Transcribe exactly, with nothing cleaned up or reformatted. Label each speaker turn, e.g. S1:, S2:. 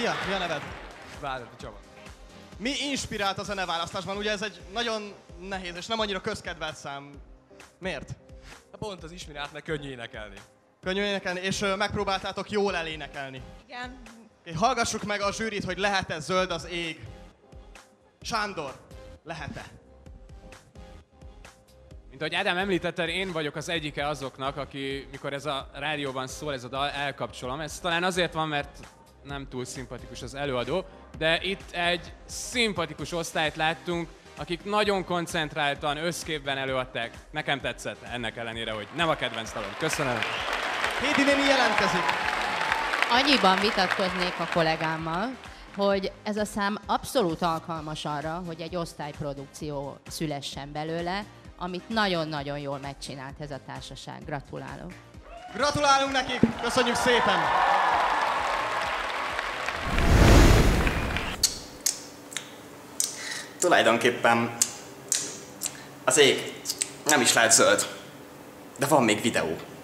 S1: Szia, mi a neved?
S2: Váradi Csaba.
S1: Mi inspirált a zeneválasztásban? Ugye ez egy nagyon nehéz és nem annyira közkedvelt szám. Miért?
S2: Na pont az inspirált, mert könnyű énekelni.
S1: Könnyű énekelni, és ö, megpróbáltátok jól elénekelni.
S3: Igen.
S1: Okay, hallgassuk meg a zsűrit, hogy lehet-e zöld az ég. Sándor, lehet-e?
S4: Mint ahogy Ádám említette, én vagyok az egyike azoknak, aki, mikor ez a rádióban szól, ez a dal, elkapcsolom. Ez talán azért van, mert nem túl szimpatikus az előadó, de itt egy szimpatikus osztályt láttunk, akik nagyon koncentráltan, összképben előadták. Nekem tetszett, ennek ellenére, hogy nem a kedvenc dalom. Köszönöm.
S1: Hédi néni jelentkezik.
S3: Annyiban vitatkoznék a kollégámmal, hogy ez a szám abszolút alkalmas arra, hogy egy osztályprodukció szülessen belőle, amit nagyon-nagyon jól megcsinált ez a társaság. Gratulálok!
S1: Gratulálunk nekik, köszönjük szépen!
S5: Tulajdonképpen az ég nem is lehet zöld, de van még videó.